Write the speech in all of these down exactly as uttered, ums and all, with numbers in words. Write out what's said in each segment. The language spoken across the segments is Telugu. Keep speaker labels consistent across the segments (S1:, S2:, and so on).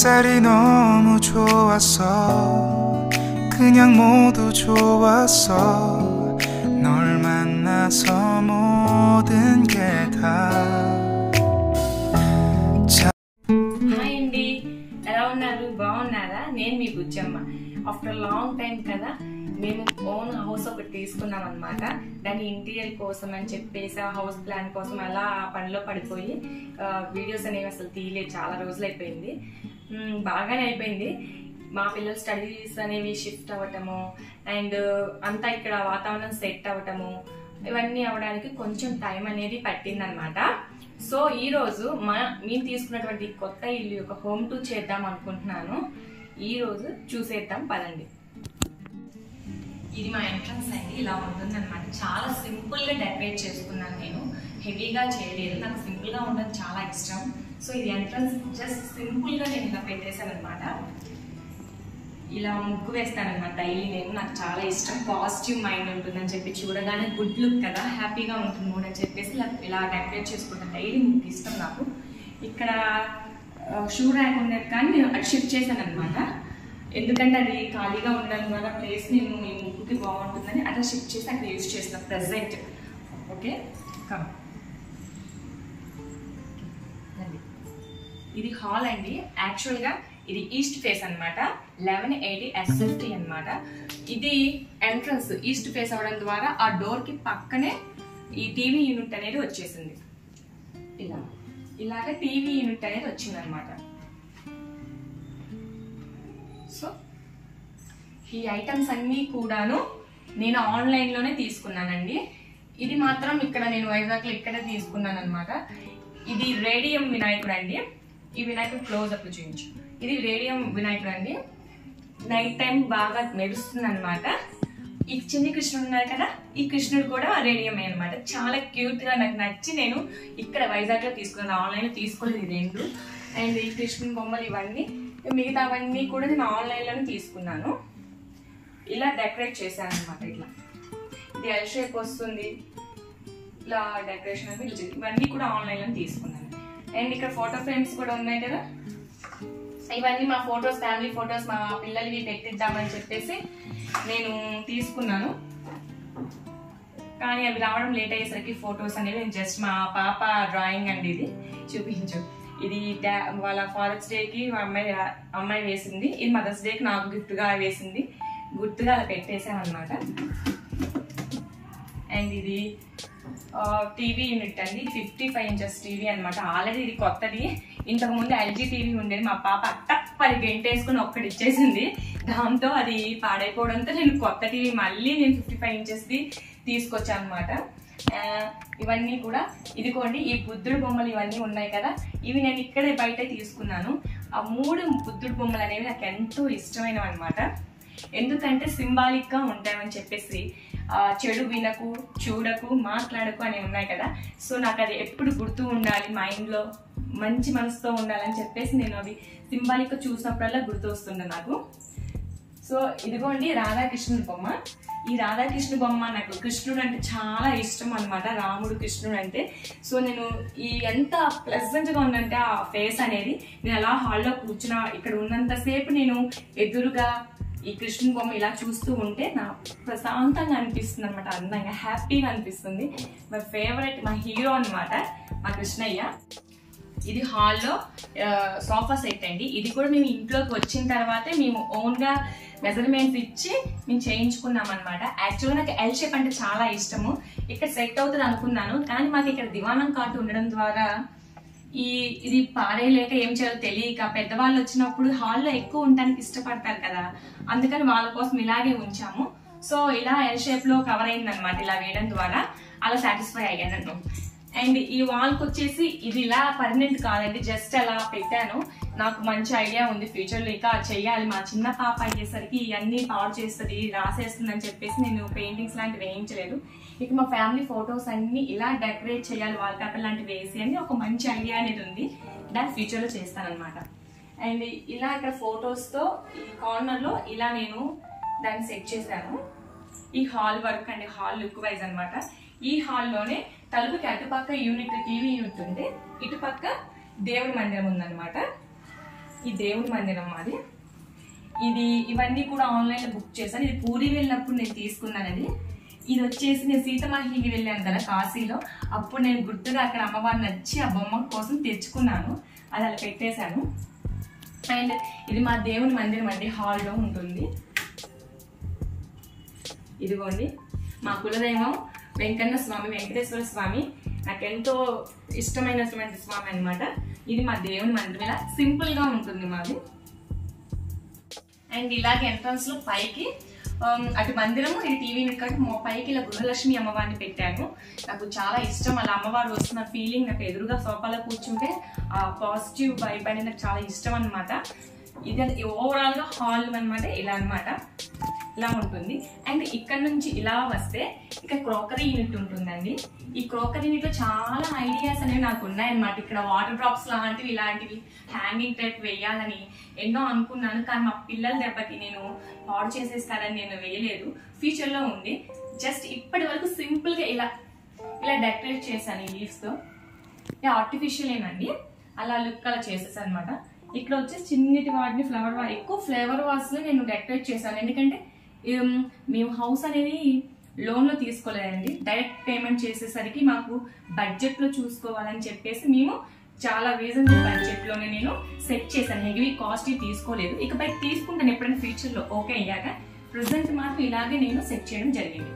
S1: 햇살이 너무 좋았어 그냥 모두 좋았어 널 만나서 모든 게 다
S2: హాయ్ అండి, ఎలా ఉన్నారు? బాగున్నారా? నేను మీ బుజ్జమ్మ. ఆఫ్టర్ లాంగ్ టైం కదా మేము ఓన్ హౌస్ ఒకటి తీసుకున్నాం అనమాట. దాని ఇంటీరియర్ కోసం అని చెప్పేసి ఆ హౌస్ ప్లాన్ కోసం అలా పనిలో పడిపోయి వీడియోస్ అనేవి అసలు తీయలేదు. చాలా రోజులు అయిపోయింది. బాగానే అయిపోయింది. మా పిల్లల స్టడీస్ అనేవి షిఫ్ట్ అవ్వటము అండ్ అంతా ఇక్కడ వాతావరణం సెట్ అవ్వటము ఇవన్నీ అవడానికి కొంచెం టైం అనేది పట్టింది అనమాట. సో ఈ రోజు మా మేము తీసుకున్నటువంటి కొత్త ఇల్లు యొక్క హోమ్ టూర్ చేద్దాం అనుకుంటున్నాను. ఈ రోజు చూసేద్దాం పదండి. ఇది మా ఎంట్రన్స్ అండి. ఇలా ఉంటుంది అనమాట. చాలా సింపుల్ గా డెకరేట్ చేసుకున్నాను. నేను హెవీగా చేయలేదు. నాకు సింపుల్ గా ఉండడం చాలా ఇష్టం. సో ఇది ఎంట్రన్స్ జస్ట్ సింపుల్ గా నేను ఇలా పెట్టేశాను అనమాట. ఇలా ముగ్గు వేస్తానమాట డైలీ. నేను నాకు చాలా ఇష్టం. పాజిటివ్ మైండ్ ఉంటుందని చెప్పి చూడగానే గుడ్ లుక్ కదా, హ్యాపీగా ఉంటుంది మూడ్ అని చెప్పేసి ఇలా ఇలా డెకరేట్ చేసుకుంటాను. డైలీ ముగ్గు ఇష్టం నాకు. ఇక్కడ షూ ర్యాక్ ఉండేది కానీ నేను అది షిఫ్ట్ చేశాను అనమాట. ఎందుకంటే అది ఖాళీగా ఉండడం వల్ల ప్లేస్ నేను ఈ ముగ్గుకి బాగుంటుందని అట్లా షిఫ్ట్ చేసి అక్కడ యూజ్ చేసిన ప్రెసెంట్. ఓకే, ఇది హాల్ అండి. యాక్చువల్గా ఇది ఈస్ట్ ఫేస్ అనమాట. లెవెన్ ఎయిటీ ఎస్ఎఫ్టీ అనమాట. ఇది ఎంట్రన్స్ ఈస్ట్ ఫేస్ అవడం ద్వారా ఆ డోర్ కి పక్కనే ఈ టీవీ యూనిట్ అనేది వచ్చేసింది. ఇలా ఇలాగ టీవీ యూనిట్ అనేది వచ్చింది అనమాట. సో ఈ ఐటమ్స్ అన్ని కూడాను నేను ఆన్లైన్ లోనే తీసుకున్నానండి. ఇది మాత్రం ఇక్కడ నేను వైజాగ్ లో ఇక్కడే తీసుకున్నాను అనమాట. ఇది రేడియం వినాయకుడు అండి. ఈ వినాయకుడు క్లోజ్ అప్ చూపించు. ఇది రేడియం వినాయకుడు అండి. నైట్ టైం బాగా మెరుస్తుంది అనమాట. ఈ చిన్ని కృష్ణుడు ఉన్నారు కదా, ఈ కృష్ణుడు కూడా రేడియమే అనమాట. చాలా క్యూట్ గా నాకు నచ్చి నేను ఇక్కడ వైజాగ్ లో తీసుకున్నాను. ఆన్లైన్ లో తీసుకోలేదు ఈ రెండు. అండ్ ఈ కృష్ణుని బొమ్మలు ఇవన్నీ మిగతావన్నీ కూడా నేను ఆన్లైన్ లోనే తీసుకున్నాను. ఇలా డెకరేట్ చేశాను అనమాట. ఇట్లా ఇది ఎల్ షేప్ వస్తుంది. ఇలా డెకరేషన్ అనేది ఇవన్నీ కూడా ఆన్లైన్ లో తీసుకున్నాను. అండ్ ఇక్కడ ఫోటో ఫ్రేమ్స్ కూడా ఉన్నాయి కదా, ఇవన్నీ మా ఫొటోస్, ఫ్యామిలీ ఫొటోస్ మా పిల్లలవి పెట్టిద్దామని చెప్పేసి నేను తీసుకున్నాను. కానీ అవి రావడం లేట్ అయ్యేసరికి ఫొటోస్ అనేవి నేను జస్ట్ మా పాప డ్రాయింగ్ అండి. ఇది చూపించు. ఇది వాళ్ళ ఫాదర్స్ డేకి అమ్మాయి అమ్మాయి వేసింది. ఇది మదర్స్ డేకి నాకు గిఫ్ట్ గా వేసింది. గుర్తుగా అలా పెట్టేసాను అనమాట. అండ్ ఇది టీవీ యూనిట్ అండి. ఫిఫ్టీ ఫైవ్ ఇంచెస్ టీవీ అనమాట. ఆల్రెడీ ఇది కొత్తది. ఇంతకు ముందు ఎల్జీ టీవీ ఉండేది. మా పాప అట్టప్పది గెంటేసుకుని ఒక్కటి ఇచ్చేసింది. దాంతో అది పాడైపోవడంతో నేను కొత్త టీవీ మళ్ళీ నేను ఫిఫ్టీ ఫైవ్ ఇంచెస్ది తీసుకొచ్చాను అనమాట. ఇవన్నీ కూడా ఇదిగోండి. ఈ బుద్ధుడు బొమ్మలు ఇవన్నీ ఉన్నాయి కదా, ఇవి నేను ఇక్కడే బయట తీసుకున్నాను. ఆ మూడు బుద్ధుడు బొమ్మలు అనేవి నాకు ఎంతో ఇష్టమైనవి అనమాట. ఎందుకంటే సింబాలిక్ గా ఉంటాయని చెప్పేసి చెడు వినకు, చూడకు, మాట్లాడకు అని ఉన్నాయి కదా. సో నాకు అది ఎప్పుడు గుర్తు ఉండాలి, మైండ్ లో మంచి మనసుతో ఉండాలని చెప్పేసి నేను అవి సింబాలిక్ గా చూసినప్పుడల్లా గుర్తు వస్తుంది నాకు. సో ఇదిగోండి రాధాకృష్ణుడి బొమ్మ. ఈ రాధాకృష్ణ బొమ్మ నాకు కృష్ణుడు అంటే చాలా ఇష్టం అనమాట. రాముడు కృష్ణుడు అంటే. సో నేను ఈ ఎంత ప్లెజెంట్ గా ఉందంటే ఆ ఫేస్ అనేది, నేను అలా హాల్లో కూర్చున్నా ఇక్కడ ఉన్నంతసేపు నేను ఎదురుగా ఈ కృష్ణుని బొమ్మ ఇలా చూస్తూ ఉంటే నా ప్రశాంతంగా అనిపిస్తుంది అనమాట. అందంగా హ్యాపీగా అనిపిస్తుంది. మై ఫేవరెట్, మా హీరో అనమాట మా కృష్ణయ్య. ఇది హాల్లో సోఫా సెట్ అండి. ఇది కూడా మేము ఇంట్లోకి వచ్చిన తర్వాతే మేము ఓన్ గా మెజర్మెంట్స్ ఇచ్చి మేము చేయించుకున్నాం అనమాట. యాక్చువల్గా నాకు ఎల్ షేప్ అంటే చాలా ఇష్టము. ఇక్కడ సెట్ అవుతుంది అనుకున్నాను, కానీ మాకు ఇక్కడ దివానం కాటు ఉండడం ద్వారా ఈ ఇది పారేయలేక ఏం చేయాలో తెలియక పెద్దవాళ్ళు వచ్చినప్పుడు హాల్లో ఎక్కువ ఉండడానికి ఇష్టపడతారు కదా, అందుకని వాళ్ళ కోసం ఇలాగే ఉంచాము. సో ఇలా ఎల్ షేప్ లో కవర్ అయింది అనమాట. ఇలా వేయడం ద్వారా అలా సాటిస్ఫై అయ్యాను. అండ్ ఈ వాల్ కి వచ్చేసి ఇది ఇలా పర్మనెంట్ కాదండి, జస్ట్ అలా పెట్టాను. నాకు మంచి ఐడియా ఉంది ఫ్యూచర్ లో ఇక చెయ్యాలి. మా చిన్న పాప అయ్యేసరికి ఇవన్నీ పాడు చేస్తుంది, రాసేస్తుంది అని చెప్పేసి నేను పెయింటింగ్స్ లాంటివి వేయించలేదు. ఇక మా ఫ్యామిలీ ఫొటోస్ అన్ని ఇలా డెకరేట్ చేయాలి, వాల్ పేపర్ లాంటివి వేసి అని ఒక మంచి ఐడియా అనేది ఉంది. దాన్ని ఫ్యూచర్ లో చేస్తానన్నమాట. అండ్ ఇలా ఇక్కడ ఫొటోస్ తో ఈ కార్నర్ లో ఇలా నేను దాన్ని సెట్ చేశాను. ఈ హాల్ వర్క్ అండి, హాల్ లుక్ వైజ్ అనమాట. ఈ హాల్లోనే తలుపుకి అటుపక్క యూనిట్ టీవీ యూనిట్ ఉంది, ఇటుపక్క దేవుడి మందిరం ఉందన్నమాట. ఈ దేవుడి మందిరం మాది. ఇది ఇవన్నీ కూడా ఆన్లైన్లో బుక్ చేశాను. ఇది పూరి వెళ్ళినప్పుడు నేను తీసుకున్నానది. ఇది వచ్చేసి నేను సీతమహిళకి వెళ్ళాను కదా కాశీలో, అప్పుడు నేను గుర్తుగా అక్కడ అమ్మవారు నచ్చి ఆ బొమ్మ కోసం తెచ్చుకున్నాను, అది అలా పెట్టేశాను. అండ్ ఇది మా దేవుని మందిరం అండి, హాల్లో ఉంటుంది. ఇదిగోండి మా కులదైవం వెంకన్న స్వామి, వెంకటేశ్వర స్వామి, నాకు ఎంతో ఇష్టమైనటువంటి స్వామి అనమాట. ఇది మా దేవుని మందిరం, ఇలా సింపుల్ గా ఉంటుంది మాది. అండ్ ఇలాగే ఎంట్రన్స్ లో పైకి అటు మందిరము, ఇది టీవీ కాబట్టి మా పైకి ఇలా గృహలక్ష్మి అమ్మవారిని పెట్టాను. నాకు చాలా ఇష్టం, అలా అమ్మవారు వస్తున్న ఫీలింగ్, నాకు ఎదురుగా సోఫాలో కూర్చుంటే ఆ పాజిటివ్ వైబ్ అనేది నాకు చాలా ఇష్టం అనమాట. ఇది ఓవరాల్ గా హాల్ అనమాట, ఇలా అనమాట, ఇలా ఉంటుంది. అండ్ ఇక్కడ నుంచి ఇలా వస్తే ఇక్కడ క్రోకరీ యూనిట్ ఉంటుందండి. ఈ క్రోకరీ యూనిట్ లో చాలా ఐడియాస్ అనేవి నాకు ఉన్నాయన్నమాట. ఇక్కడ వాటర్ డ్రాప్స్ లాంటివి ఇలాంటివి హ్యాంగింగ్ టైప్ వేయాలని ఎన్నో అనుకున్నాను, కానీ మా పిల్లల దెబ్బకి నేను పాడు చేసేస్తారని నేను వేయలేదు. ఫ్యూచర్ లో ఉంది. జస్ట్ ఇప్పటి వరకు సింపుల్ గా ఇలా ఇలా డెకరేట్ చేశాను ఈ లీవ్స్ తో. ఆర్టిఫిషియల్ ఏనండి, అలా లుక్ అలా చేసేసాను అనమాట. ఇక్కడ వచ్చేసి చిన్నటి వాటిని ఫ్లవర్ వా ఎక్కువ ఫ్లవర్ వాస్ లో నేను డెకరేట్ చేశాను, ఎందుకంటే మేము హౌస్ అనేది లోన్ లో తీసుకోలేదండి, డైరెక్ట్ పేమెంట్ చేసేసరికి మాకు బడ్జెట్ లో చూసుకోవాలని చెప్పేసి మేము చాలా రీజనబుల్ బడ్జెట్ లోనే నేను సెట్ చేశాను. హెవీ కాస్ట్ తీసుకోలేదు, ఇకపై తీసుకుంటాను ఎప్పుడైనా ఫ్యూచర్ లో ఓకే అయ్యాక. ప్రెసెంట్ మాత్రం ఇలాగే నేను సెట్ చేయడం జరిగింది.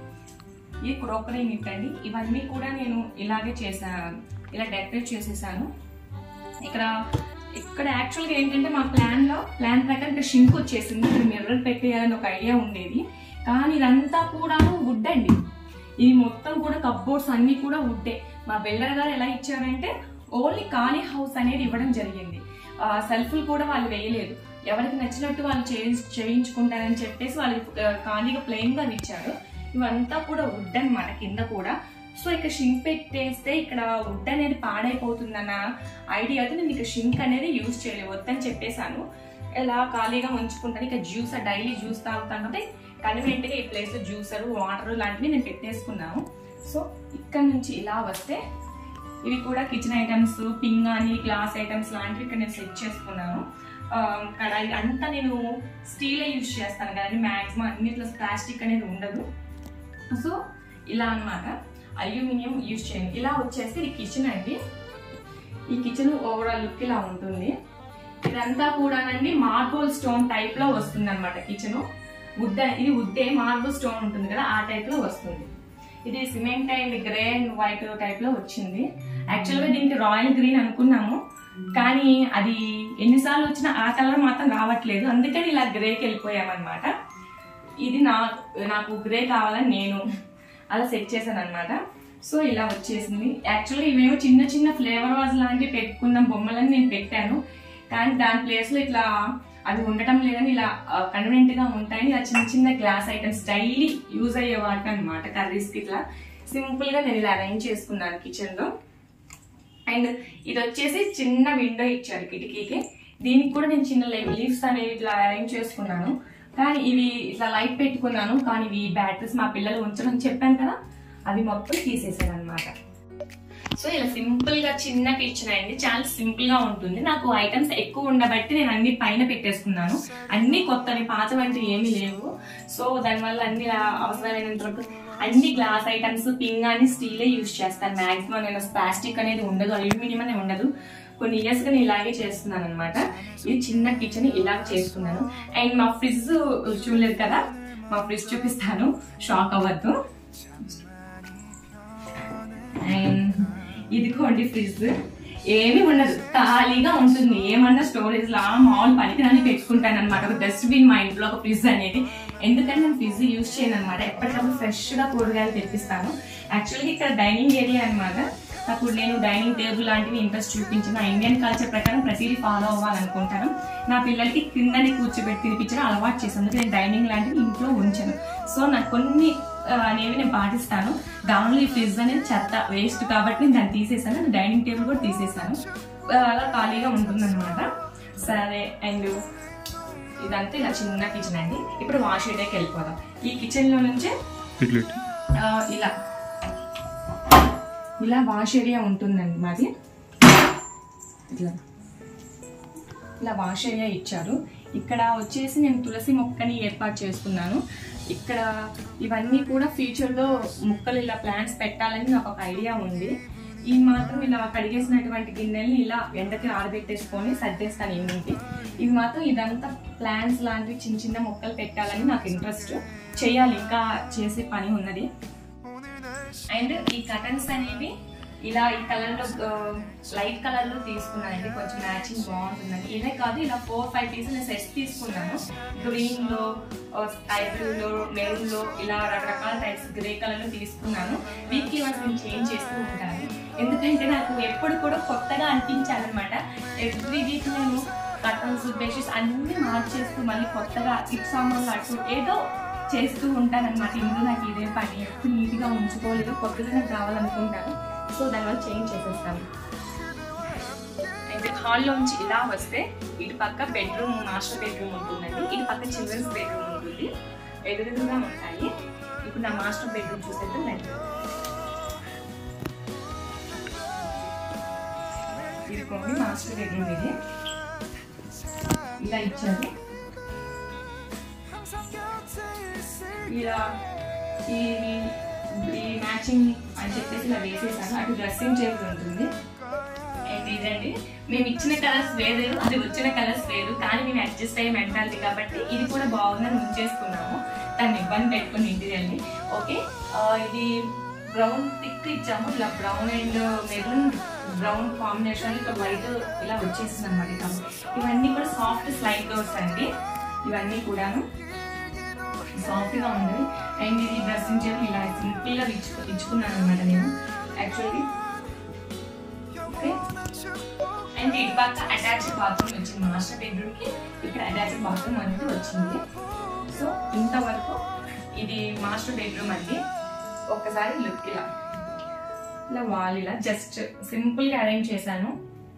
S2: ఈ క్రోకరీ యూనిట్ అండి, ఇవన్నీ కూడా నేను ఇలాగే చేశాను, ఇలా డెకరేట్ చేసేసాను. ఇక్కడ ఇక్కడ యాక్చువల్గా ఏంటంటే మా ప్లాన్ లో ప్లాన్ ప్రకారం ఇక్కడ షింక్ వచ్చేసింది, ఇక్కడ మిర్రర్ పెట్టేయాలని ఒక ఐడియా ఉండేది, కానీ ఇదంతా కూడా వుడ్ అండి. ఇది మొత్తం కూడా కప్బోర్డ్స్ అన్ని కూడా వుడ్డే. మా బిల్డర్ గారు ఎలా ఇచ్చారంటే ఓన్లీ ఖాళీ హౌస్ అనేది ఇవ్వడం జరిగింది. సెల్ఫ్లు కూడా వాళ్ళు వేయలేదు, ఎవరికి నచ్చినట్టు వాళ్ళు చేయించుకుంటారని చెప్పేసి వాళ్ళు ఖాళీగా ప్లెయిన్ గా ఇచ్చారు. ఇవంతా కూడా వుడ్ అనమాట కింద కూడా. సో ఇక్కడ షింక్ పెట్టేస్తే ఇక్కడ వుడ్ అనేది పాడైపోతుందన్న ఐడియాతో నేను ఇక్కడ షింక్ అనేది యూజ్ చేయలేదు, వద్దని చెప్పేశాను. ఇలా ఖాళీగా ఉంచుకుంటాను. ఇక జ్యూసర్ డైలీ జ్యూస్ తాగుతాను కాబట్టి కన్వీనియంట్ గా ఈ ప్లేస్ లో జ్యూసర్ వాటర్ లాంటివి నేను పెట్టేసుకున్నాను. సో ఇక్కడ నుంచి ఇలా వస్తే ఇవి కూడా కిచెన్ ఐటమ్స్, పింగాని గ్లాస్ ఐటమ్స్ లాంటివి ఇక్కడ నేను సెట్ చేసుకున్నాను. కడాయి అంతా నేను స్టీలే యూజ్ చేస్తాను కానీ మాక్సిమం అన్నిట్లో ప్లాస్టిక్ అనేది ఉండదు. సో ఇలా అనమాట, అల్యూమినియం యూజ్ చేయండి. ఇలా వచ్చేసి ఇది కిచెన్ అండి. ఈ కిచెన్ ఓవరాల్ లుక్ ఇలా ఉంటుంది. ఇదంతా కూడానండి మార్బుల్ స్టోన్ టైప్ లో వస్తుంది అనమాట కిచెన్. వుడ్ ఇది వుడ్డే, మార్బుల్ స్టోన్ ఉంటుంది కదా ఆ టైప్ లో వస్తుంది. ఇది cement and grey and white type లో వచ్చింది. యాక్చువల్ గా దీనికి రాయల్ గ్రీన్ అనుకున్నాము, కానీ అది ఎన్నిసార్లు వచ్చినా ఆ కలర్ మాత్రం రావట్లేదు, అందుకని ఇలా గ్రేకి వెళ్ళిపోయామన్నమాట. ఇది నా నాకు గ్రే కావాలని నేను అలా సెట్ చేశాను అనమాట. సో ఇలా వచ్చేసింది. యాక్చువల్గా ఇవేమో చిన్న చిన్న ఫ్లేవర్ వాజ్ లాంటివి పెట్టుకున్న బొమ్మలని నేను పెట్టాను, కానీ దాని ప్లేస్ లో ఇట్లా అవి ఉండటం లేదని ఇలా కన్వీనియంట్ గా ఉంటాయని ఇలా చిన్న చిన్న గ్లాస్ ఐటమ్స్ డైలీ యూజ్ అయ్యే వాటి అనమాట. కర్రీస్ కి ఇట్లా సింపుల్ గా నేను ఇలా అరేంజ్ చేసుకున్నాను కిచెన్ లో. అండ్ ఇది వచ్చేసి చిన్న విండో ఇచ్చారు కిటికీకి, దీనికి కూడా నేను చిన్న లీవ్స్ అనేవి ఇట్లా అరేంజ్ చేసుకున్నాను. కానీ ఇవి ఇట్లా లైట్ పెట్టుకున్నాను, కానీ ఇవి బ్యాటరీస్ మా పిల్లలు ఉంచడం చెప్పాను కదా, అవి మొత్తం తీసేసాను అనమాట. సో ఇలా సింపుల్ గా చిన్న కిచెన్ అయింది, చాలా సింపుల్ గా ఉంటుంది. నాకు ఐటమ్స్ ఎక్కువ ఉండబట్టి నేను అన్ని పైన పెట్టేసుకున్నాను, అన్ని కొత్తవి, పాత వంటివి ఏమీ లేవు. సో దానివల్ల అన్ని అవసరమైనంత అన్ని గ్లాస్ ఐటమ్స్, పింగాని స్టీలే యూజ్ చేస్తాను మాక్సిమం. నేను ప్లాస్టిక్ అనేది ఉండదు, అల్యూమినియం అనేది ఉండదు. కొన్ని ఇయర్స్ గా నేను ఇలాగే చేస్తున్నాను అనమాట. ఇది చిన్న కిచెన్ ఇలా చేసుకున్నాను. అండ్ మా ఫ్రిడ్జ్ చూడలేదు కదా, మా ఫ్రిడ్జ్ చూపిస్తాను, షాక్ అవ్వద్దు. అండ్ ఇదిగోండి ఫ్రిడ్జ్, ఏమి ఉండదు, ఖాళీగా ఉంటుంది. ఏమన్నా స్టోరేజ్ లా మామూలు పనికిరాని పెట్టుకుంటాను అనమాట. ఒక డస్ట్బిన్ మా ఇంట్లో ఒక ఫ్రిడ్జ్ అనేది, ఎందుకంటే నేను ఫ్రిడ్జ్ యూజ్ చేయను అనమాట. ఎప్పటికప్పుడు ఫ్రెష్ గా కూరగాయలు తెప్పిస్తాను. యాక్చువల్గా ఇక్కడ డైనింగ్ ఏరియా అనమాట. నాకు నేను డైనింగ్ టేబుల్ లాంటివి ఇంట్రెస్ట్ చూపించిన ఇండియన్ కల్చర్ ప్రకారం ప్రతిదీ ఫాలో అవ్వాలనుకుంటాను. నా పిల్లలకి కిందని కూర్చోబెట్టి తినిపించడం అలవాటు చేశాను, నేను డైనింగ్ లాంటివి ఇంట్లో ఉంచాను. సో నాకు కొన్ని అనేవి నేను పాటిస్తాను. దానిలో ఈ ఫ్రిడ్జ్ అనేది చెత్త వేస్ట్ కాబట్టి నేను దాన్ని తీసేసాను, డైనింగ్ టేబుల్ కూడా తీసేసాను. అలా ఖాళీగా ఉంటుంది అనమాట. సరే, అండ్ ఇదంతా ఇలా చిన్న కిచెన్ అండి. ఇప్పుడు వాష్ ఏరియాకి వెళ్ళిపోదాం. ఈ కిచెన్ లో నుంచే ఇలా ఇలా వాష్ ఏరియా ఉంటుందండి మాది. ఇట్లా ఇలా వాష్ ఏరియా ఇచ్చారు. ఇక్కడ వచ్చేసి నేను తులసి మొక్కని ఏర్పాటు చేసుకున్నాను. ఇక్కడ ఇవన్నీ కూడా ఫ్యూచర్లో మొక్కలు ఇలా ప్లాంట్స్ పెట్టాలని నాకు ఒక ఐడియా ఉంది. ఈ మాత్రం ఇలా కడిగేసినటువంటి గిన్నెల్ని ఇలా ఎండకి ఆరబెట్టేసుకొని సర్దేస్తాను ఇంటికి. ఇవి మాత్రం ఇదంతా ప్లాంట్స్ లాంటివి చిన్న చిన్న మొక్కలు పెట్టాలని నాకు ఇంట్రెస్ట్. చేయాలి, ఇంకా చేసే పని ఉన్నది. అండ్ ఈ కర్టన్స్ అనేవి ఇలా ఈ కలర్లో లైట్ కలర్లో తీసుకున్నానండి, కొంచెం మ్యాచింగ్ బాగుంటుందని. ఇదే కాదు, ఇలా ఫోర్ ఫైవ్ పీసులు సెట్స్ తీసుకున్నాను. గ్రీన్లో, స్కై బ్లూలో, మెరూన్లో ఇలా రకరకాల టైప్స్ గ్రే కలర్లో తీసుకున్నాను. వీక్లీ వన్స్ నేను చేంజ్ చేస్తూ ఉంటాను, ఎందుకంటే నాకు ఎప్పుడు కూడా కొత్తగా అనిపించాలన్నమాట. ఎవ్రీ వీక్ నేను కర్టన్స్, బెడ్షీట్స్ అన్నీ మార్చేస్తూ మళ్ళీ కొత్తగా ఇటు సామాన్లు అటు ఏదో చేస్తూ ఉంటానన్నమాట. ఇందులో నాకు ఇదే పని, ఎప్పుడు నీట్గా ఉంచుకోలేదు, కొత్తగా నాకు కావాలనుకుంటాను. సో దానివల్ల చేంజ్ చేసేస్తాను. అయితే హాల్లోంచి ఇలా వస్తే ఇటు పక్క బెడ్రూమ్, మాస్టర్ బెడ్రూమ్ ఉంటుందండి, ఇటు పక్క చిల్డ్రన్స్ బెడ్రూమ్ ఉంటుంది, ఎదురుగా ఉంటాయి. ఇప్పుడు నా మాస్టర్ బెడ్రూమ్ చూసేద్దాం. ఇదిగోండి మాస్టర్ బెడ్రూమ్. ఇది ఇలా ఇచ్చారు. ఇలా ఈ ఈ మ్యాచింగ్ అని చెప్పేసి ఇలా వేసేసాను. అటు డ్రెస్సింగ్ టేబుల్ ఉంటుంది. అండ్ ఇదండి, మేము ఇచ్చిన కలర్స్ వేరు, అది వచ్చిన కలర్స్ వేరు, కానీ మేము అడ్జస్ట్ అయ్యే మెంటాలిటీ కాబట్టి ఇది కూడా బాగుందని ఉంచేసుకున్నాము. దాన్ని ఇబ్బంది పెట్టుకుని ఇంటీరియర్ని. ఓకే, ఇది బ్రౌన్ థిక్ ఇచ్చాము. ఇలా brown and maroon brown combination, ఇట్లా వైట్ ఇలా వచ్చేసింది అనమాట. ఇవన్నీ కూడా సాఫ్ట్ స్లైడ్ డోర్స్ అండి, ఇవన్నీ కూడాను సాఫ్ట్గా ఉంది. అండ్ ఇది డ్రెస్సింగ్ టేబుల్ ఇలా సింపుల్గా ఇచ్చు ఇచ్చుకున్నాను అనమాట నేను యాక్చువల్లీ. ఓకే, అండ్ ఇటు పక్క అటాచ్డ్ బాత్రూమ్ వచ్చింది మాస్టర్ బెడ్రూమ్కి. ఇక్కడ అటాచ్డ్ బాత్రూమ్ అనేది వచ్చింది. సో ఇంతవరకు ఇది మాస్టర్ బెడ్రూమ్ అండి. ఒక్కసారి లుక్ ఇలా ఇలా వాల్ ఇలా జస్ట్ సింపుల్గా అరేంజ్ చేశాను.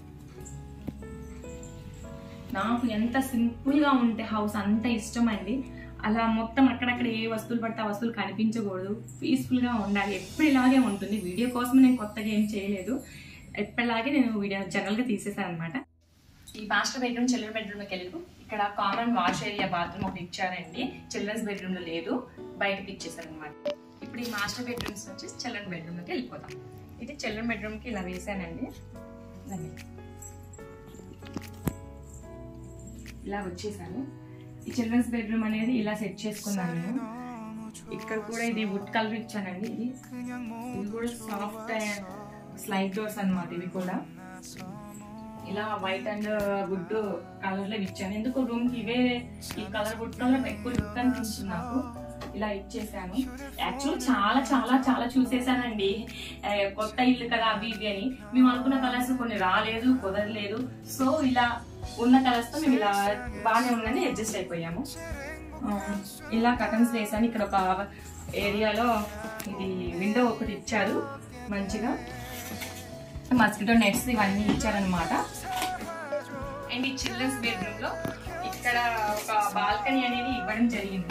S2: నాకు ఎంత సింపుల్గా ఉంటే హౌస్ అంత ఇష్టం అండి. అలా మొత్తం అక్కడక్కడ ఏ వస్తువులు పడితే ఆ వస్తువులు కనిపించకూడదు, పీస్ఫుల్గా ఉండాలి. ఎప్పుడు ఇలాగే ఉంటుంది. వీడియో కోసం నేను కొత్తగా ఏం చేయలేదు, ఎప్పటిలాగే నేను వీడియో జనరల్గా తీసేసాను అనమాట. ఈ మాస్టర్ బెడ్రూమ్ చిల్డ్రన్ బెడ్రూమ్కి వెళ్ళి ఇక్కడ కామన్ వాష్ ఏరియా బాత్రూమ్ ఒకటి ఇచ్చారండి. చిల్డ్రన్స్ బెడ్రూమ్లో లేదు, బయటకి ఇచ్చేసారు అనమాట. ఇప్పుడు ఈ మాస్టర్ బెడ్రూమ్స్ వచ్చి చిల్డ్రన్ బెడ్రూమ్లోకి వెళ్ళిపోతాం. ఇది చిల్డ్రన్ బెడ్రూమ్కి ఇలా వేసానండి. ఇలా వచ్చేసాను. ఈ చిల్డ్రన్స్ బెడ్రూమ్ అనేది ఇలా సెట్ చేసుకున్నాను నేను. ఇక్కడ కూడా ఇది వుడ్ కలర్ ఇచ్చానండి. ఇది ఇది కూడా సాఫ్ట్ స్లైడ్ డోర్స్ అనమాట. ఇవి కూడా ఇలా వైట్ అండ్ వుడ్ కలర్ లో ఇచ్చాను. ఎందుకు రూమ్ కి ఇవే ఈ కలర్ వుడ్ కలర్ ఎక్కువ లుక్ అనిపించింది నాకు. ఇలా ఇచ్చేసాను. యాక్చువల్ చాలా చాలా చాలా చూసేసానండి, కొత్త ఇల్లు కదా అవి ఇవి అని. మేము అనుకున్న కలర్స్ కొన్ని రాలేదు, కుదరలేదు. సో ఇలా ఉన్న కలర్స్ తో మేము ఇలా బాగానే ఉందని అడ్జస్ట్ అయిపోయాము. ఇలా కర్టన్స్ వేసాను. ఇక్కడ ఒక ఏరియాలో ఇది విండో ఒకటి ఇచ్చారు మంచిగా, మస్కిటో నెట్స్ ఇవన్నీ ఇచ్చారనమాట. అండ్ ఈ చిల్డ్రన్స్ బెడ్రూమ్ లో ఇక్కడ ఒక బాల్కనీ అనేది ఇవ్వడం జరిగింది.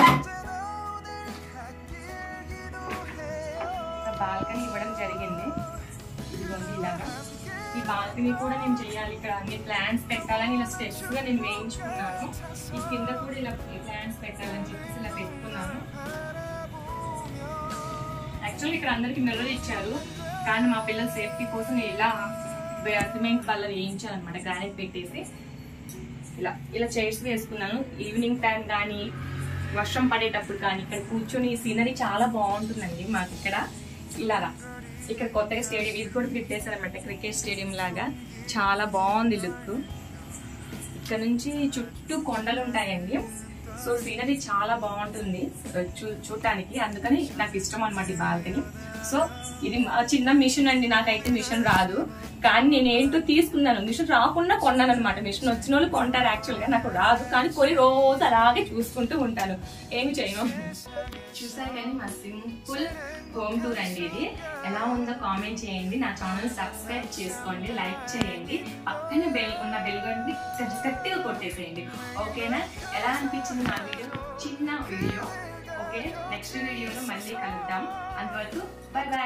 S2: బాల్కనీ ఇవ్వడం జరిగింది ఇదిగోండి ఇలాగా. ఈ బాల్కనీ కూడా నేను చేయాలి, ఇక్కడ అన్ని ప్లాంట్స్ పెట్టాలని ఇలా స్టెప్స్ గా నేను వేయించుకున్నాను. ఈ కింద కూడా ఇలా ప్లాంట్స్ పెట్టాలని చెప్పేసి ఇలా పెట్టుకున్నాను. యాక్చువల్లీ ఇక్కడ అందరికి మిర్రర్ ఇచ్చారు, కానీ మా పిల్లల సేఫ్టీ కోసం ఇలా సిమెంట్ కలర్ వేయించాలన్నమాట, గ్రానైట్ పెట్టేసి ఇలా ఇలా చైర్స్ వేసుకున్నాను. ఈవినింగ్ టైం కానీ వర్షం పడేటప్పుడు కానీ ఇక్కడ కూర్చొని సీనరీ చాలా బాగుంటుందండి మాకు ఇక్కడ. ఇలాగా ఇక్కడ కొత్తగా స్టేడియం ఇది కూడా పెట్టేశారనమాట, క్రికెట్ స్టేడియం లాగా. చాలా బాగుంది లుక్. ఇక్కడ నుంచి చుట్టూ కొండలు ఉంటాయండి. సో సీనరీ చాలా బాగుంటుంది చూ చూడటానికి అందుకని నాకు ఇష్టం అనమాట ఈ బాల్కనీ. సో ఇది చిన్న మిషన్ అండి, నాకైతే మిషన్ రాదు, కానీ నేను ఏంటో తీసుకున్నాను. మిషన్ రాకుండా కొన్నాను అనమాట. మిషన్ వచ్చిన వాళ్ళు కొంటారు, యాక్చువల్ గా నాకు రాదు, కానీ కొన్ని రోజు అలాగే చూసుకుంటూ ఉంటాను, ఏమి చేయను. చూసారు కానీ మా సింపుల్ హోమ్ టూర్ అండి. ఇది ఎలా ఉందో కామెంట్ చేయండి, నా ఛానల్ సబ్స్క్రైబ్ చేసుకోండి, లైక్ చేయండి, పక్కన బెల్ ఉన్న బెల్ గంటని గట్టిగా కొట్టేసేయండి. ఓకేనా? ఎలా అనిపించింది నా వీడియో? చిన్న వీడియో. ఓకే, నెక్స్ట్ వీడియోలో మళ్ళీ కలుద్దాం. అంతవరకు బై బాయ్.